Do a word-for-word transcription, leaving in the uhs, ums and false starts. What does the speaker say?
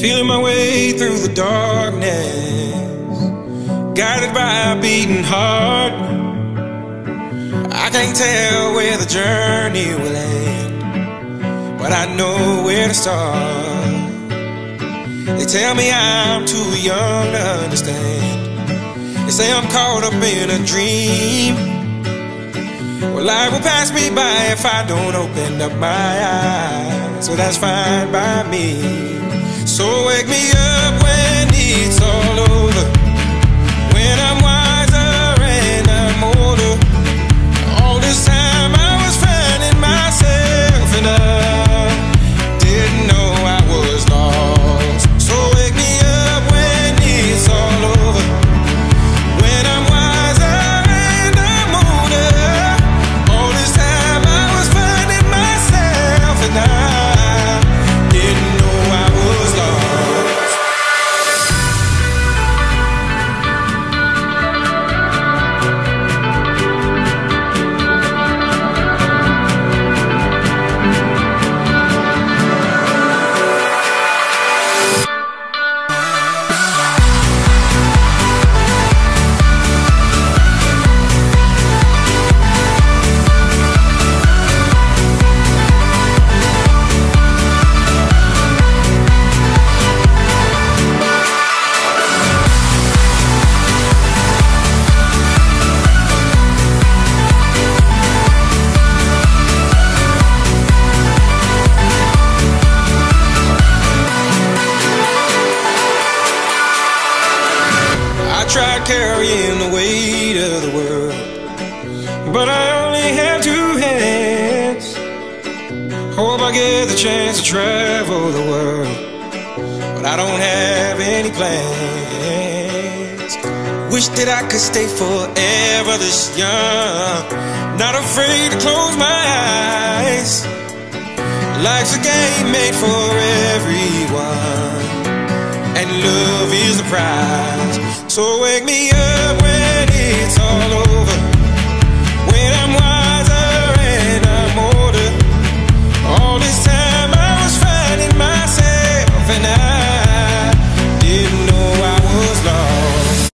Feeling my way through the darkness, guided by a beating heart. I can't tell where the journey will end, but I know where to start. They tell me I'm too young to understand. They say I'm caught up in a dream. Well, life will pass me by if I don't open up my eyes, so that's fine by me. So wake me up when it's all over, when I'm wiser and I'm older. All this time I was finding myself and I didn't know I was lost. So wake me up when it's all over, when I'm wiser and I'm older. All this time I was finding myself and I didn't know I was lost. Tried carrying the weight of the world, but I only have two hands. Hope I get the chance to travel the world, but I don't have any plans. Wish that I could stay forever this young, not afraid to close my eyes. Life's a game made for everyone, and love is the prize. So wake me up when it's all over,